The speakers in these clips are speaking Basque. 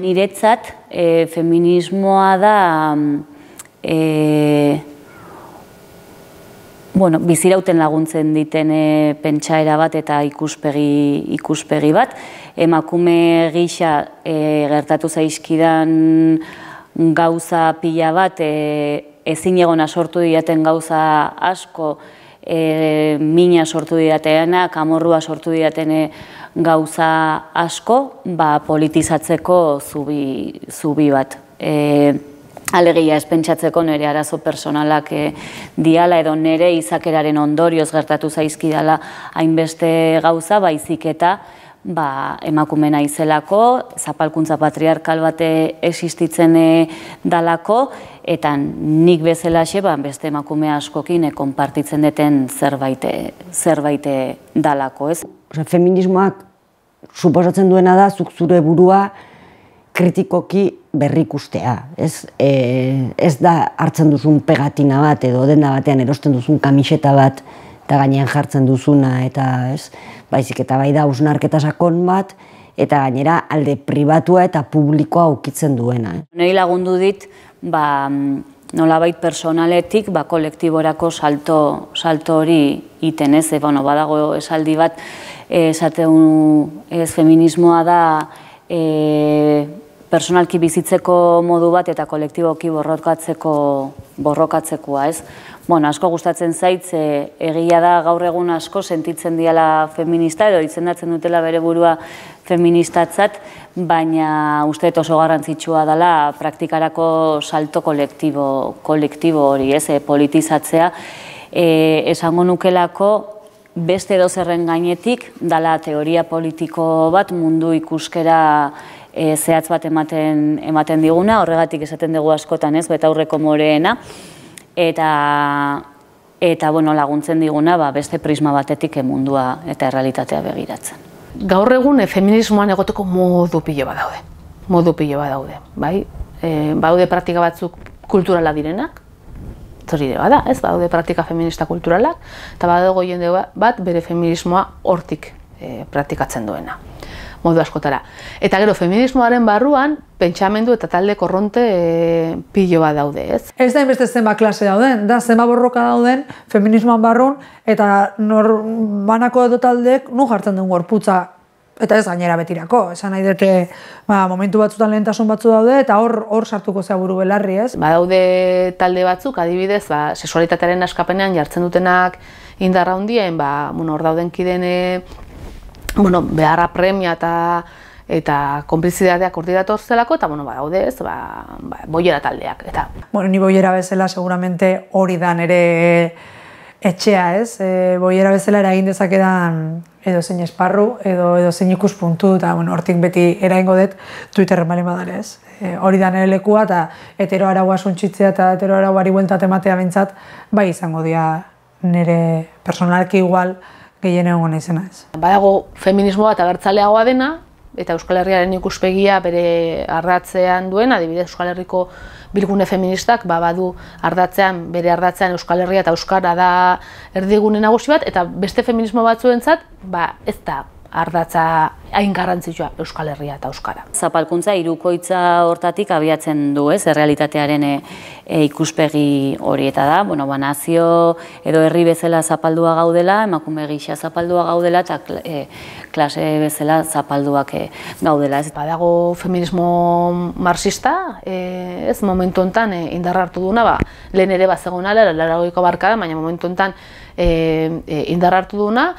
Niretzat, feminismoa da bizirauten laguntzen diten pentsaera bat eta ikuspegi bat. Emakume gisa gertatu zaizkidan gauza pila bat, ezinegona sortu didaten gauza asko, mina sortu didatenak, amorrua sortu didaten gauza asko, politizatzeko zubi bat. Alegia ez pentsatzeko nire arazo personalak diala edo nire izakeraren ondorioz gertatu zaizkidala hainbeste gauza, baizik eta emakume naizelako, zapalkuntza patriarkal bate existitzen dalako, eta nik bezalaxe beste emakume askokin konpartitzen duten zerbait dalako, ez? Feminismoak suposatzen duena da zuk zure burua kritikoki berrikustea. Ez da hartzen duzun pegatina bat edo denda batean erosten duzun kamiseta bat eta gainean jartzen duzuna, eta baizik eta bai da hausnarketa sakon bat, eta gainera alde pribatua eta publikoa ukitzen duena. Niri lagundu dit, nolabait personaletik kolektiborako salto hori iten, ez? Badago esaldi bat, esaten feminismoa da personalki bizitzeko modu bat eta kolektiboki borrokatzekoa, ez? Asko gustatzen zait, egia da gaur egun asko sentitzen diala feminista edo izendatzen dutela bere burua feministatzat, baina uste dut oso garrantzitsua dela praktikarako salto kolektibo hori, ez? Politizatzea, esango nukelako beste edozerren gainetik dala teoria politiko bat mundu ikuskera zehatz bat ematen diguna, horregatik esaten dugu askotan, ez, betaurreko moreena, eta laguntzen diguna beste prisma batetik mundua eta errealitatea begiratzen. Gaur egun feminismoan egoteko modu pilo bat daude. Baude praktika batzuk kulturala direnak, hori bada, ez, badaude praktika feminista kulturalak, eta badago jende bat bere feminismoa hortik praktikatzen duena, modu askotara. Eta gero, feminismoaren barruan, pentsamendu eta talde korronte pilo bat daude, ez? Ez da inbeste zenba klase dauden, da zenba borroka dauden feminismoan barrun, eta banako edo taldeek nu jartzen duen gorputza, eta ez gainera betirako. Esan nahi dute, momentu batzutan lehentasun batzu daude, eta hor sartuko zea buru belarri, ez? Badaude talde batzuk, adibidez, sexualitatearen askapenean jartzen dutenak indarra hundien, hor dauden kideen beharra premia eta konplizidadeak hor dira zelako, eta badaude ez, boiera taldeak. Ni boiera bezala seguramente hori da nire etxea, ez? Boiera bezala eragin dezakedan edo zein esparru, edo zein ikuspuntu, eta hortik beti eragingo dut Twitterren bali badare, ez? Hori da nire lekua, eta hetero araua suntxitzea eta hetero arauari bueltat ematea bintzat, bai izango dira nire personalki igual gehien egon naizena, ez. Badago feminismo bat abertzaleagoa dena, eta Euskal Herriaren ikuspegia bere ardatzean duen, adibidez Euskal Herriko bilgune feministak badu bere ardatzean Euskal Herria eta Euskara da erdigune nagusi bat, eta beste feminismo batzuentzat ez da ardatza hain garrantzitsua Euskal Herria eta Euskara. Zapalkuntza hirukoitza hortatik abiatzen du, ez, errealitatearen ikuspegi hori, eta da, nazio edo herri bezala zapaldua gaudela, emakume gisa zapaldua gaudela, eta klase bezala zapalduak gaudela. Badago feminismo marxista, ez, momentu honetan indarra hartu duna, lehen ere bazegonala, 80ko hamarkadan, baina momentu honetan indarra hartu duna,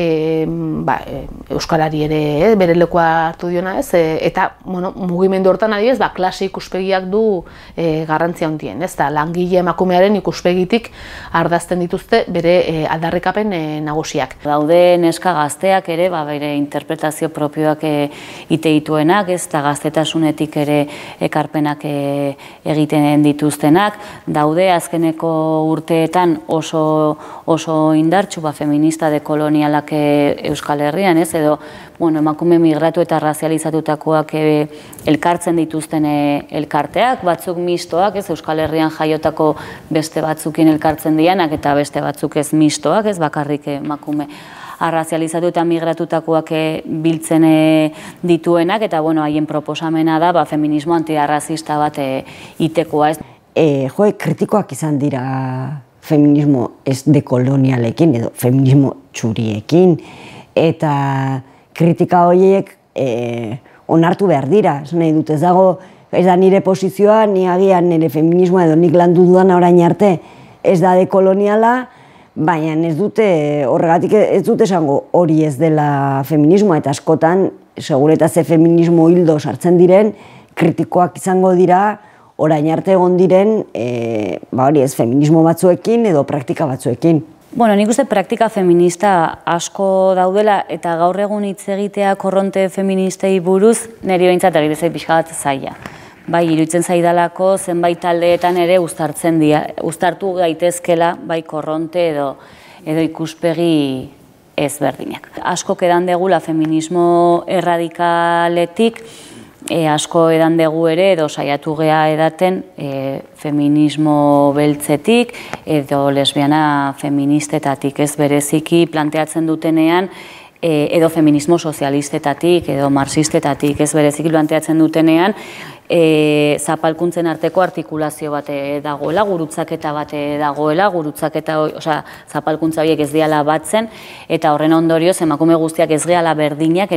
Euskarari ere bere lekua hartu diona, ez, eta mugimendu hortan adibidez, klase ikuspegiak du garrantzia handien, ez, langile emakumearen ikuspegitik ardazten dituzte bere aldarrikapen nagusiak. Daude neska gazteak ere, bere interpretazio propioak ite dituenak, ez, eta gaztetasunetik ere ekarpenak egiten dituztenak, daude azkeneko urteetan oso indartsu feminista dekolonialak Euskal Herrian, ez, edo emakume migratu eta razializatutakoak elkartzen dituzten elkarteak, batzuk mistoak, ez, Euskal Herrian jaiotako beste batzukin elkartzen dianak, eta beste batzuk ez mistoak, ez, bakarrik emakume arrazializatu eta migratutakoak biltzen dituenak, eta haien proposamena da feminismo antiarrazista bat itekoa. Kritikoak izan dira feminismo ez dekolonialekin edo feminismo txuriekin, eta kritika horiek onartu behar dira. Nahi dut, ez dago, ez da nire posizioa, ni agian nire feminismoa edo nik landu dudan orain arte ez da dekoloniala, baina ez dute, horregatik ez dute esango hori ez dela feminismoa, eta askotan, segureta ze feminismo hildo sartzen diren, kritikoak izango dira, orain arte egon diren, hori ez, feminismo batzuekin edo praktika batzuekin. Nik uste praktika feminista asko daudela, eta gaur egun hitz egitea korronte feministei buruz, niri behintzat egite zait pixka bat zaila. Iruditzen zaidalako zenbait taldeetan ere uztartu daitezkela bai korronte edo ikuspegi ezberdinak. Asko edan degula feminismo erradikaletik, asko edan dugu ere edo saiatu gea edaten feminismo beltzetik edo lesbiana feministetatik, ez bereziki planteatzen dutenean edo feminismo sozialistetatik edo marxistetatik, ez bereziki planteatzen dutenean zapalkuntzen arteko artikulazio bat dagoela, gurutzaketa bat dagoela, zapalkuntza horiek ez diala batzen, eta horren ondorioz emakume guztiak ez gehala berdinak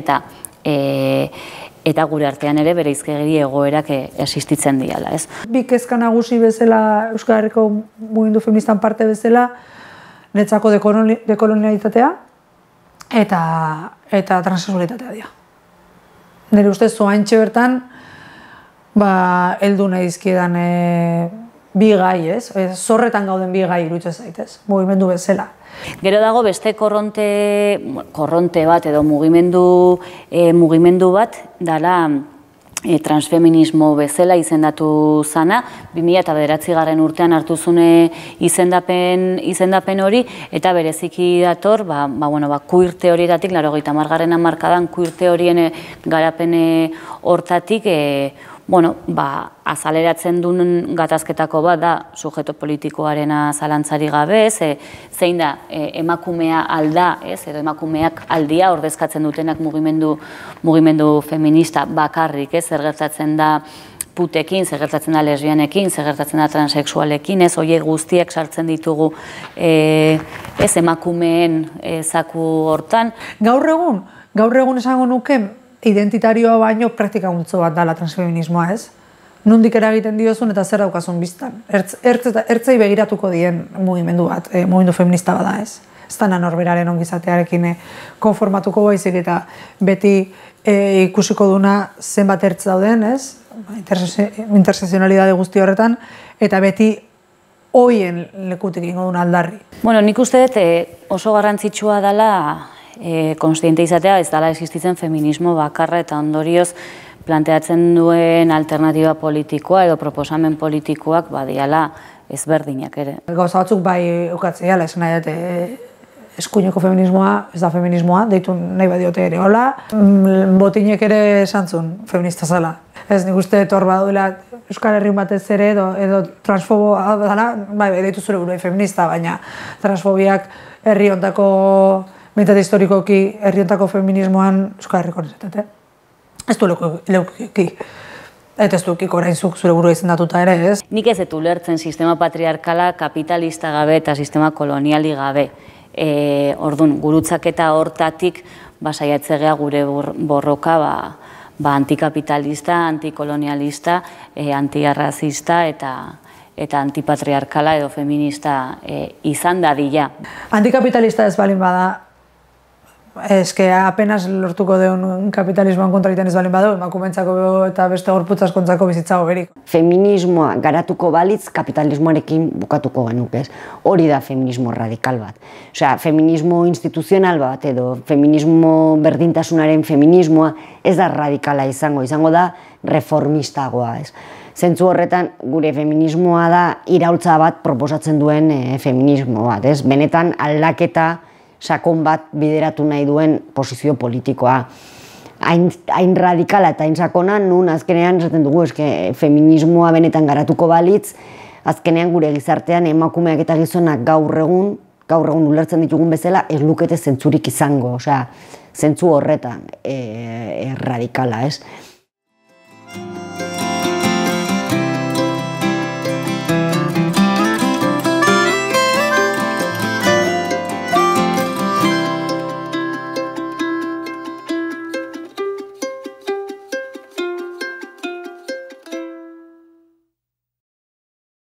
eta gure artean ere bereizkeri egoerak existitzen diala. Bi kezka nagusi bezala, Euskal Herriko mugimendu feministan parte bezala, netzako dekolonialitatea eta transexualitatea dira. Nire ustez, zoaintxe bertan, heldu nahi dizkiedan bi gai, zorretan gauden bi gai iruditzen zaitez, mugimendu bezala. Gero dago beste korronte bat edo mugimendu bat dala transfeminismo bezala izendatu zana, 2009 urtean hartu zune izendapen hori, eta bereziki dator, queer teorietatik, 80. hamarkadan queer teorien garapen hortatik, azaleratzen duen gatazketako bat da sujeto politikoarena zalantzari gabe, zein da emakumea alda, edo emakumeak aldia ordezkatzen dutenak mugimendu feminista bakarrik, zer gertatzen da putekin, zer gertatzen da lesbianekin, zer gertatzen da transexualekin, horiek guztiak sartzen ditugu emakumeen zaku hortan. Gaur egun esango nuke, identitarioa baino praktikaguntzo bat dala transfeminismoa, ez? Nondik eragiten diozun eta zer daukazun biztan. Ertzei begiratuko dien mugimendu bat, mugimendu feminista bada, ez? Ez da norberaren ongizatearekin konformatuko baizik eta beti ikusiko duna zenbat ertz dauden, ez? Intersekzionalidade guzti horretan, eta beti hoien lekutik ingo duna aldarri. Nik uste dut oso garrantzitsua dela konstiente izatea, ez dala existitzen feminismo bakarra, eta ondorioz planteatzen duen alternatiba politikoa edo proposamen politikoak badiala ezberdinak ere. Gauza batzuk bai ukatzeala, esan nahi dut eskuineko feminismoa, ez da feminismoa, deitu nahi badiote ere hola, botinek ere esantzun feminista zela. Ez nik uste hor baduela Euskal Herriun batez ere edo transfoboa dela, bai, deitu zure burua feminista, baina transfobiak herri hontako meitate historikoki herriontako feminismoan Euskal Herriko nezetate. Ez du leuki. Eta ez du leuki orainzuk zure burua izendatuta ere, ez? Nik ez dut ulertzen sistema patriarkala kapitalista gabe eta sistema koloniali gabe. Orduan, gurutzaketa hortatik saiatzea gure borroka antikapitalista, antikolonialista, antiarrazista eta antipatriarkala edo feminista izan dadila. Antikapitalista ez balin bada, eske apenas lortuko deun kapitalismoan kontra egiten ez balin badu, emakumentzako eta beste gorputzaz kontzako bizitzago berik. Feminismoa garatuko balitz kapitalismoarekin bukatuko genuke, ez? Hori da feminismo radikal bat. Osea, feminismo instituzional bat edo feminismo berdintasunaren feminismoa ez da radikala izango da reformistagoa, ez? Zentzu horretan, gure feminismoa da iraultza bat proposatzen duen feminismo bat, ez? Benetan aldaketa sakon bat bideratu nahi duen posizio politikoa. Hain radikala eta hain sakona, nun azkenean esaten dugu, feminismoa benetan garatuko balitz, azkenean gure gizartean emakumeak eta gizonak gaur egun gaur egun ulertzen ditugun bezala, ez lukete zentzurik izango, osea, zentzu horretan radikala, ez?